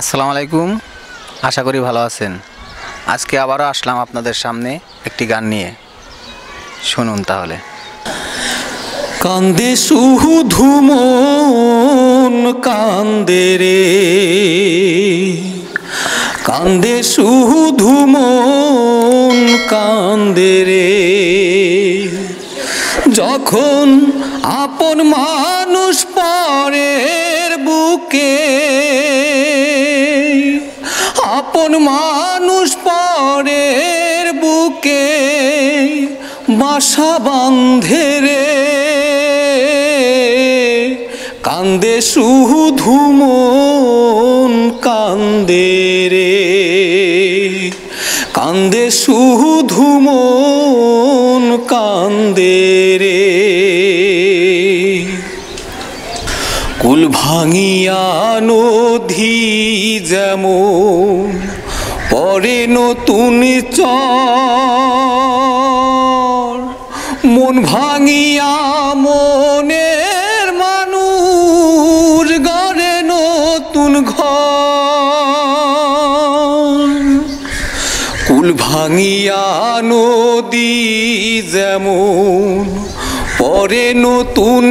আসসালামু আলাইকুম, আশা করি ভালো আছেন। আজকে আবারও আসলাম আপনাদের সামনে একটি গান নিয়ে, শুনুন তাহলে। কান্দে শুধু মন কান্দে রে, কান্দে শুধু মন কান্দে রে, যখন আপন মানুষ পরের বুকে, আপন মানুষ পরের বুকে বাসা বাঁধে রে, কান্দে শুধু মন কান্দে রে, কান্দে শুধু মন কান্দে রে। কুল ভাঙিয়া নদী যেমন পরে নতুন চর, মন ভাঙিয়া মনের মানুষ গড়ে নতুন ঘর। কুল ভাঙিয়া নদী যেমন পরে নতুন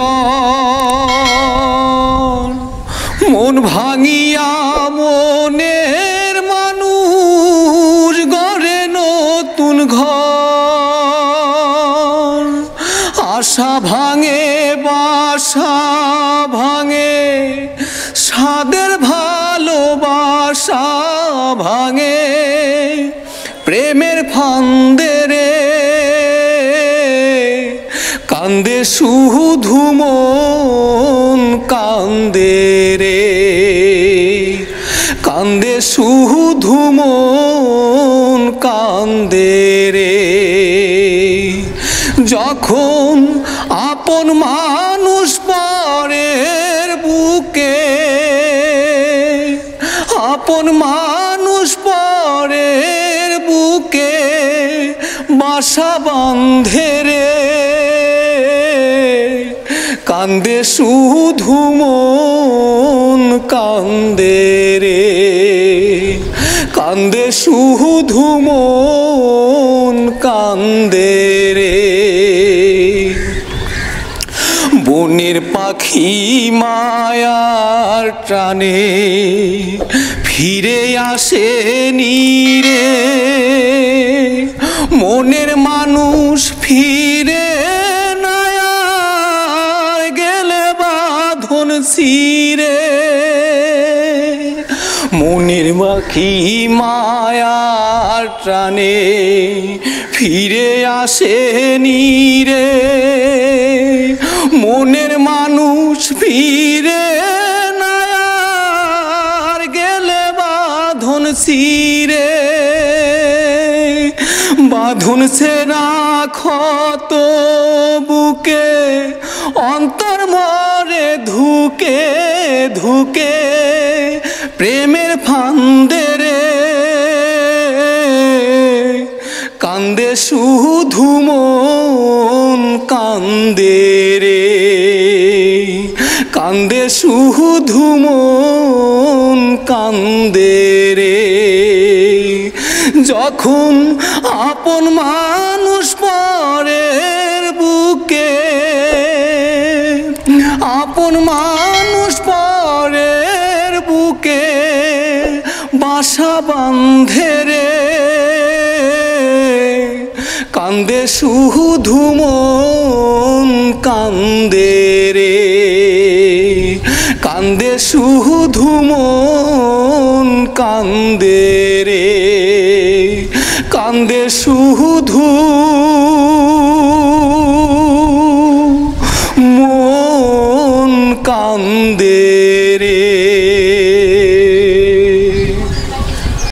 চর, মন ভাঙিয়া মনের মানুষ গড়ে নতুন ঘর। আশা ভাঙে বাসা ভাঙে, সাদের ভালোবাসা ভাঙে, প্রেমের ফান্দে রে, কান্দে শুধু মন কান্দে রে, কান্দে শুধু মন কান্দে রে, যখন আপন মানুষ পরের বুকে, আপন মানুষ পরের বুকে বাসা বাঁধে রে, কান্দে শুধু মন কান্দে রে, কান্দে শুধু মন কান্দে রে। বনের পাখি মায়ার টানে ফিরে আসেনি রে, মনের মানুষ ফিরে ছিরে, মনের পাখি মায়ার টানে ফিরে আসেনি রে, মনের মানুষ ফিরে না আর গেলে বাঁধন ছিরে, বাঁধন ছেঁড়া ক্ষত বুকে অন্তর মরে ধুকে ধুকে, প্রেমের ফান্দে রে, কান্দে শুধু মন কান্দে রে, কান্দে শুধু মন কান্দে রে, যখন আপন মানুষ পরের বুকে, আপন মানুষ পরের বুকে বাসা বাঁধে রে, কান্দে শুধু মন কান্দে রে, কান্দে শুধু মন কান্দে রে, কান্দে শুধু